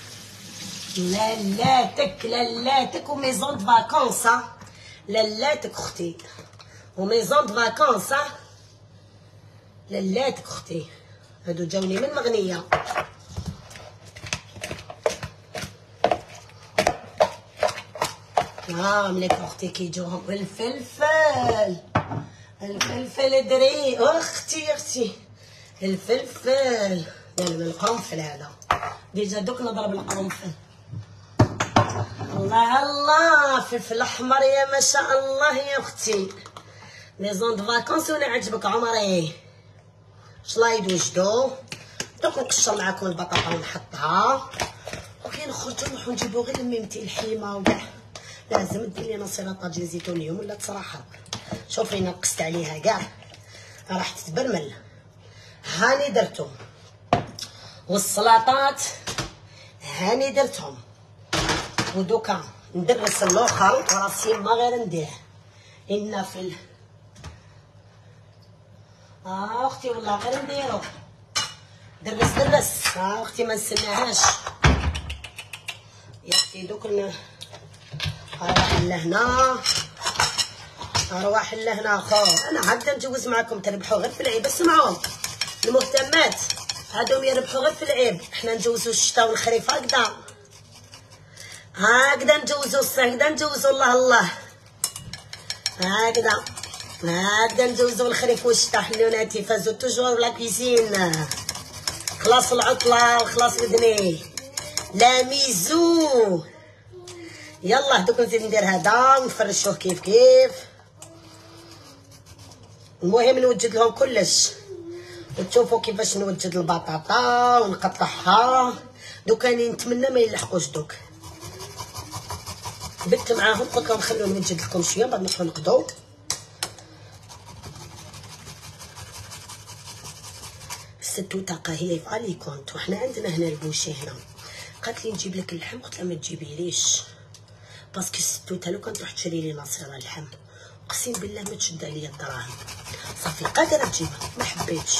لالاتك وميزون دو فاكونس. لالاتك اختي وميزون دو فاكونس. لالاتك اختي هادو جاوني من مغنيه. مليك اختي كيجوهم الفلفل دري اختي الفلفل. لا القرنفل هذا ديجا دوك نضرب القرنفل. الله فلفل احمر يا ما شاء الله يا اختي. ميزون دو فاكونس وانا عجبك عمري. شلايد وجدو دوك نقشر معاكم البطاطا ونحطها وكي نخرجو نروحو نجيبو غير ميمتي الحيمه وكاع. لازم دير لينا صيره طاجين زيتون اليوم ولا تصراحه. شوفي نقصت عليها كاع راح تتبرمل. هاني درتهم والسلطات هاني درتهم ودوكا ندرس الاخر وراسي ما غير ندير النافل. اختي والله غير نديرو درس اختي ما نسناهاش يا اختي. دوك اروح لهنا اروح لهنا خو. انا هكذا نجوز معاكم تربحوا غير في العيب. اسمعوا المهتمات هادوم يربحوا غير في العيب. احنا نجوزو الشتاء والخريف هكذا نجوزو الصيف هكذا نجوزو الله هكذا نجوزو الخريف والشتاء. حلوناتي فازو توجور لا كويزين. خلاص العطله وخلاص ودني لا ميزو. يلا دوك نزيد ندير هذا ونفرشوه كيف. المهم نوجد لهم كلش وتشوفوا كيفاش نوجد البطاطا ونقطعها. دوك راني نتمنى ما يلحقوش. دوك بت معاهم قلت لهم خلوني نوجد لكم شويه بعد ندخلوا نقضوا. الستوته هي في الي كونت وحنا عندنا هنا البوشي هنا. قالت لي نجيب لك اللحم قلت لها ما تجيبيليش باسكو الستوته لو كانت تروح تشري لي نصيره اللحم اقسم بالله ما تشد عليا الدراهم. صافي قادره تجيبها ما حبيتش.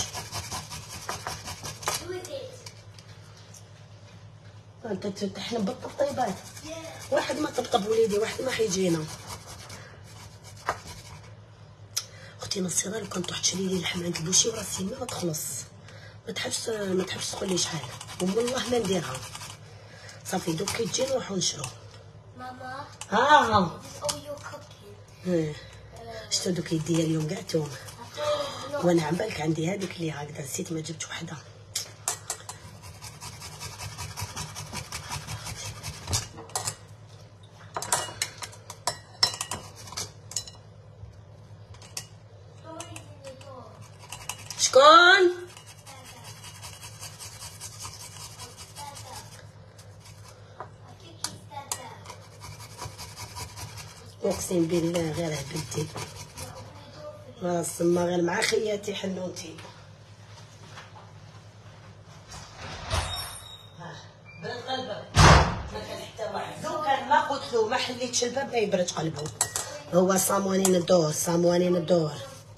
انت حنا بالطبطيبات واحد ما طبطب وليدي واحد ما حيجينا. اختي نصيره لو كانت تروح تشري لي اللحم عند البوشي وراسي ما تخلص. ما تحبش تقول لي شحال والله ما نديرها. صافي دوك كي تجي نروحو نشرو. ماما شتو دوك يديا اليوم كاع توم وانا عم بالك عندي هذيك اللي هكذا نسيت ما جبت وحده. شكون اقسم بالله غير هبلتي راسما غير مع خياتي حنوتي. برد قلبك ما كان حتى واحد. لو كان ما قلت له ما حليتش الباب ما يبرد قلبه. هو صاموانين الدور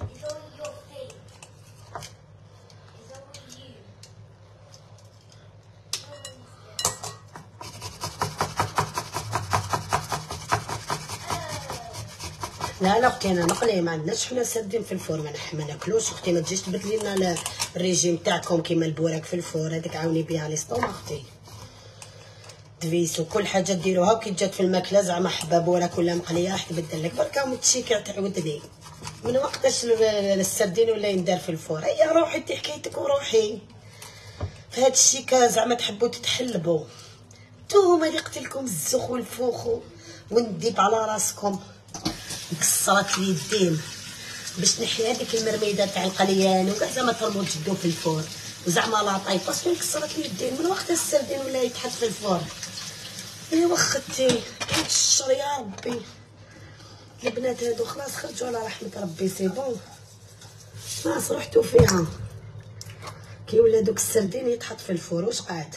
لا اختي انا نقلي ما عندناش حنا سادين في الفور ما ناكلوش. اختي ما تجيش تبدلي لنا الريجيم تاعكم كيما البوراك في الفور هذيك عاوني بها ليستوما اختي. دفيس وكل حاجه ديروها وكي جات في الماكله زعما حبه بوراك ولا مقليه راح تبدل لك بركا متشيكه تعودني من وقتاش السردين ولا يندار في الفور. هيا روحي انت حكايتك وروحي في هاد الشيكه زعما تحبوا تتحلبوا نتوما اللي قتلكم الزخ والفوخو ونديب على راسكم. كسرت لي الدين باش نحي هذيك المرميده تاع القليان وكاع زعما ترمو تجدو في الفور وزعما لا طايب باسكو كسرت لي الدين من وقت السردين ولا يتحط في الفور. ايوا اختي كاين الشر يا ربي. البنات هادو خلاص خرجوا على رحمه ربي سي بون خلاص رحتو فيها كي ولا دوك السردين يتحط في الفور واش قاعد.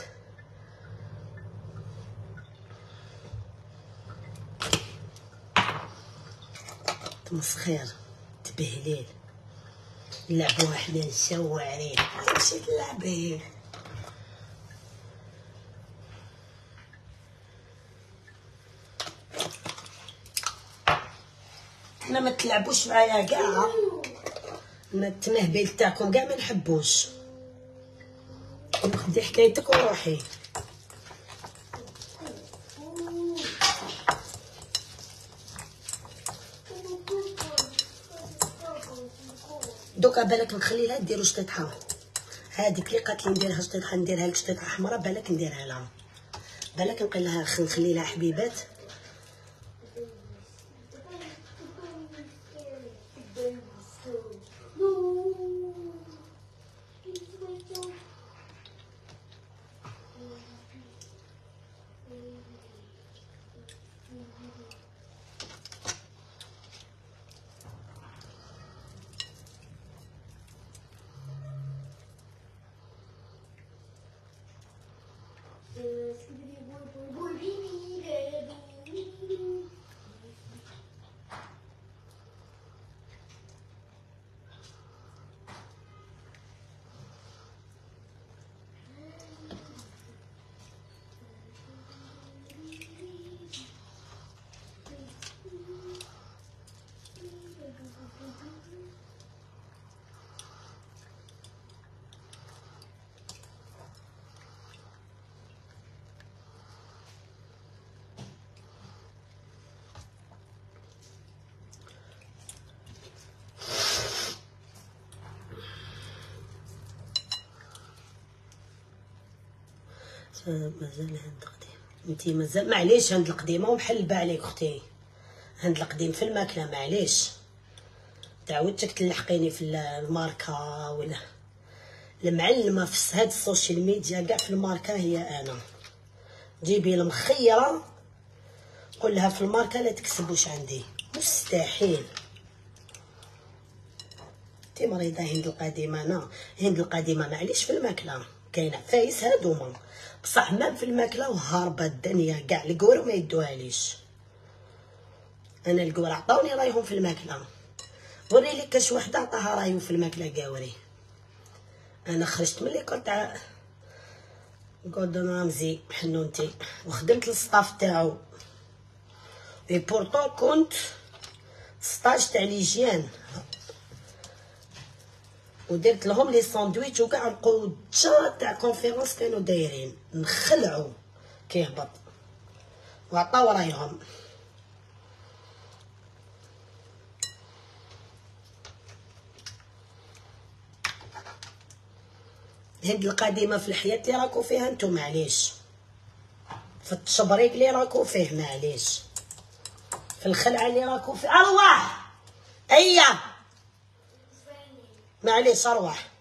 مسخير تبهليل نلعبو وحنا نشاو عرين ماشي تلعبي حنا ما تلعبوش معايا كاع، انا التمهبيل تاعكم كاع ما نحبوش. خدي حكايتك وروحي. دوكا بالك نخليها ديرو شطيطها، هذيك اللي قالت لي نديرها شطيطها نديرها لك شطيطها حمراء، بالك نديرها لها، بالك نقول لها نخلي لها حبيبات. مازال هند القديم، انتي مازال معليش هند القديمه ومحلبه عليك اختي. هند القديم في الماكله معليش، تعودتك تلحقيني في الماركه ولا المعلمه في هاد السوشيال ميديا كاع في الماركه هي انا. جيبي المخيره قول لها في الماركه لا تكسبوش عندي، مستحيل. انتي مريضه هند القديمه. انا هند القديمه معليش في الماكله كاينه فايس هادوما، بصح مام في الماكله وهاربه الدنيا كاع الكوره ما يدوهاليش. انا الكوره عطاوني رايهم في الماكله، وري لي كاش وحده عطاها رايو في الماكله كاوري. انا خرجت من ليكول تاع غودون رامزي حنونتي وخدمت الصطاف تاعو، اي بورطون كنت ستاج تاع ليجيان ودرت لهم لي ساندويتش وكاع القوه تاع كونفيرونس كانوا دايرين نخلعوا كيهبط وعطاو رايهم. هند القديمه في الحياه اللي راكو فيها انتو معليش، في التشبريق اللي راكو فيه معليش، في الخلعه اللي راكو فيه ارواح ايا معليش ارواح.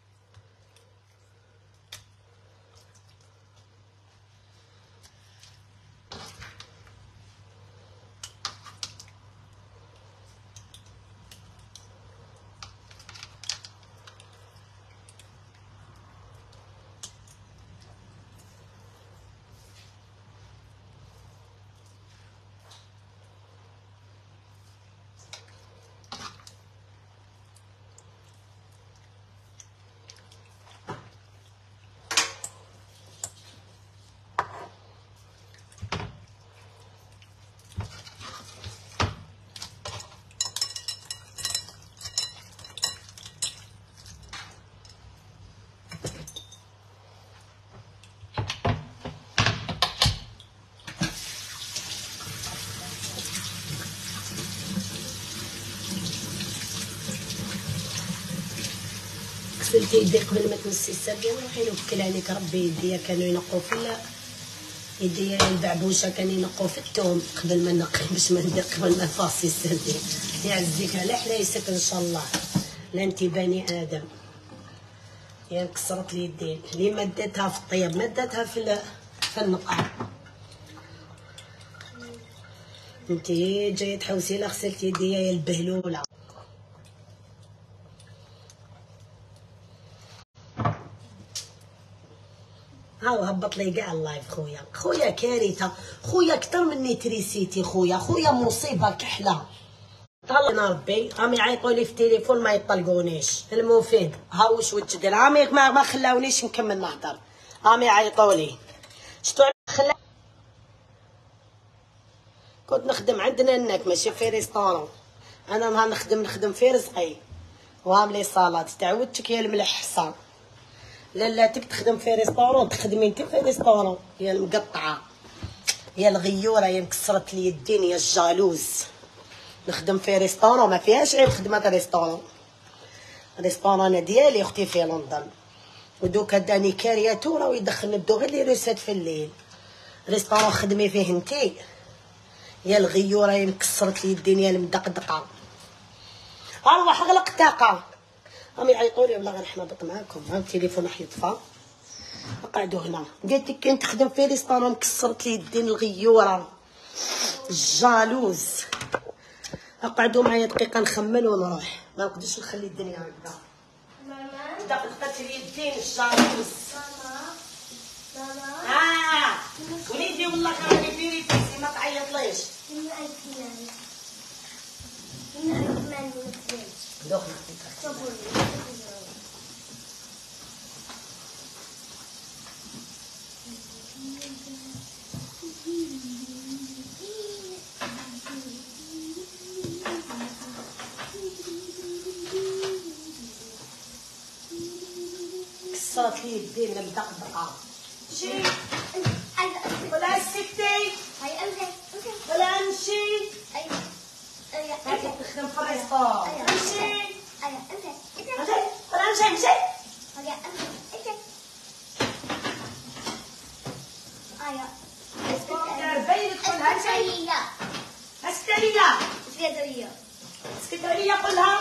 غسلتي يديك قبل ما تمسي السردين روحي نوكل عليك ربي. يديا كانوا ينقوا في يديا البعبوشه كانوا ينقوا في الثوم قبل ما نقي باش ما ندير قبل ما نفاصي السردين. يعزيك على حلايسك ان شاء الله، لا انتي بني ادم. يا انكسرت لي يدين لي ما داتها في الطيب ما داتها في النقع. انتي جايه تحوسي لا غسلتي يديا يا البهلوله. هاو هبط لي كاع اللايف خويا كارثه خويا اكثر من نيتريسيتي خويا مصيبه كحله. طلعنا ربي راهم يعيطوا لي في التليفون ما يطلقونيش. المفيد ها واش تدير راهم ما خلاونيش نكمل نهضر، راهم يعيطوا لي شتو كنت نخدم عندنا هناك ماشي في ريستورون، انا نهار نخدم في رزقي وهام لي صالات تعودتك يا الملح حصان. لالاتك تخدم في ريستورون تخدمي انت في ريستورون يا المقطعه يا الغيوره يا مكسره اليدين يا الجالوز. نخدم في ريستورون ما فيهاش غير خدمه ريستورون. ريستورون ديالي اختي في لندن ودوكا داني كارياتو راهو يدخلنا الدو غير لي روسات في الليل. ريستورون خدمي فيه انتي يا الغيوره يا مكسره اليدين يا المدقدقه. اروح اغلق الطاقه راهم يعيطولي والله غير نحمضت معاكم. ها التليفون راح يطفى. قعدوا هنا قالت لك كنت تخدم في ريستورون مكسرت لي الدين الغيوره الجالوز. اقعدوا معايا دقيقه نخمن ونروح ما نقدرش نخلي الدنيا هكذا. ماما دقدقت لي الدين الجالوز. ماما وليدي والله راني ديري فيسي ما تعيطليش. دوخ كسرت لي الدين المدقدقه. شي ولا سكتي ولا نمشي. هاكي تخدم في الريستورون. نمشي ولا نمشي. اسكتريه قولها.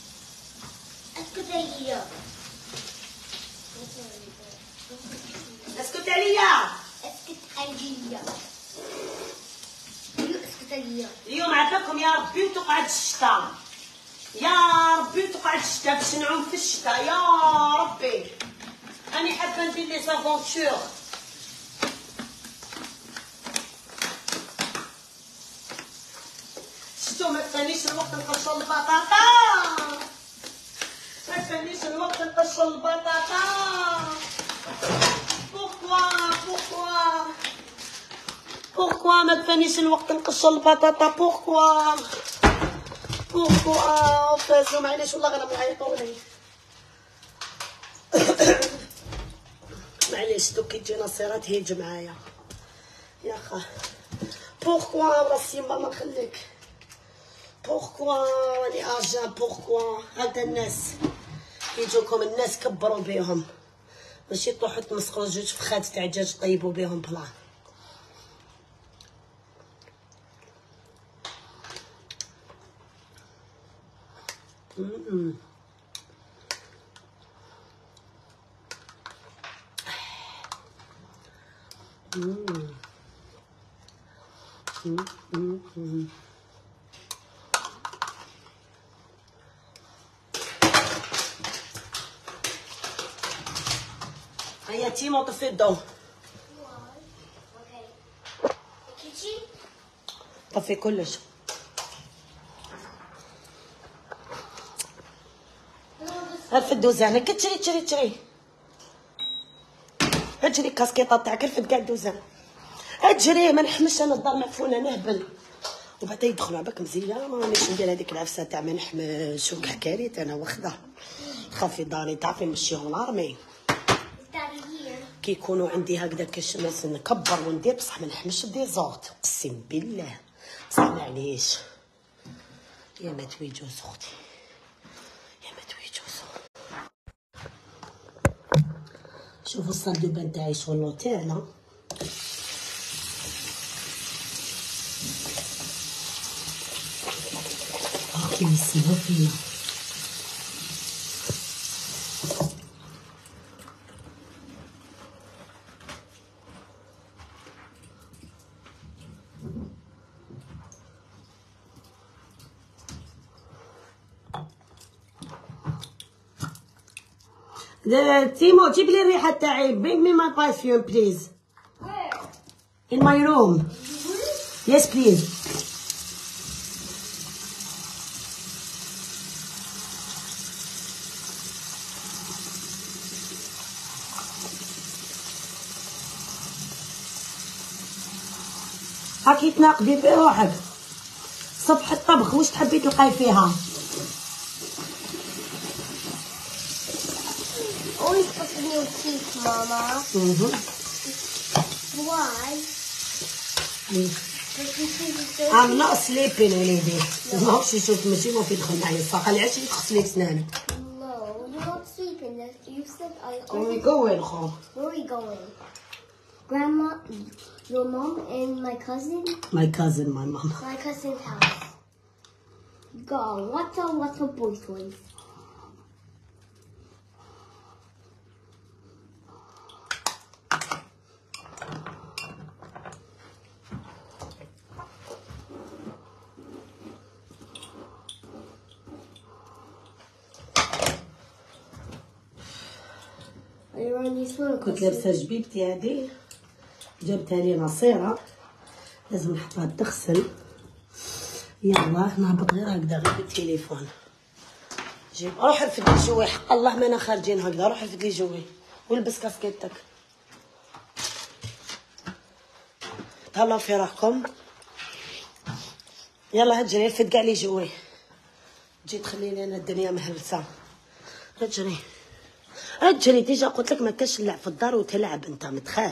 اليوم عافاكم يا ربي وتقعد الشتا يا ربي وتقعد الشتا باش نعوم في الشتا يا ربي. راني حابه ندير لي زافونتور. شتو ما تفانيش الوقت نقشر البطاطا. ما تفانيش الوقت نقشر البطاطا. بوركوا ما تفانيش الوقت نقشر البطاطا. بوركوا فازو معليش والله غير معيطولي. معليش دوك كي تجينا الصيرات هيج معايا يا خا. بوركوا راسي ما نخليك. بوركوا راني اجا. بوركوا هكذا الناس يجوكم الناس كبروا بيهم ماشي طوحوا تمسخروا جوج فخات تاع دجاج طيبوا بيهم بلا. هيا تيمو طفي الضو. طفي كلش. رفد الدوزان هكا تشري اجري كاسكيطه تاعك رفد كاع الدوزان اجري ما نحمش. انا الدار مقفوله نهبل وبعد يدخلوا عباك مزيان. مانيش ندير هذيك العفسه تاع ما نحمش وكحكاريت. انا واخده خافي داري تعرفي نمشيهم لارمي كي يكونوا عندي هكذا كاش ناس نكبر وندير بصح ما نحمش ديزورت اقسم بالله. بصح معليش يا ما تويجوز اختي يا ما تويجوز. شوفوا الصال دو بان تاعي شغل تاعنا. كي يسمعوا فيا تيمو جيب لي الريحه تاعي. bring me my perfume please. in my room. yes please. هاكي تناقضي في روحك صفحة طبخ واش تحبي تلقاي فيها؟ Always brushing your teeth, Mama. Why? I'm not sleeping وليدي. ماهوش يشوف ماشي ما يدخل معايا الصاقة العشية تغسلي سنانك. No, you're not sleeping. You said I. Where we going, خو؟ Where are we going? Grandma, your mom, and my cousin. My cousin, my mom. My cousin's house. Go. What's a boy toys? كنت لابسه جبيبتي هادي جابتها لي نصيره لازم نحطها تغسل. يلا نهبط غير هكذا غير بالتليفون. جيب روح رفد لي جوي حق الله مانا خارجين هكذا. روح رفد لي جوي والبس كاسكيتك. تهلاو في روحكم. يلا هجري رفد كاع لي جوي. تجي تخليني انا الدنيا مهلسه. هجري اجري ديجا قلت لك ما كاش اللعب في الدار وتلعب انت متخاف.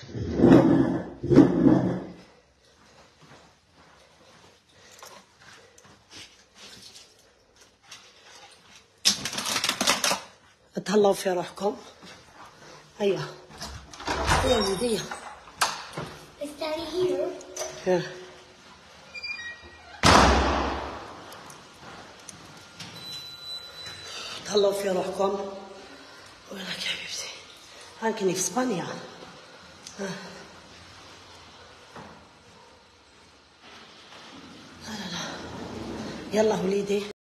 تهلاو في روحكم. هيا هيا وليدي. Is Daddy here? Yeah. تهلاو في روحكم. وينك يا حبيبتي؟ هاكني في اسبانيا. لا لا لا. يلا وليدي.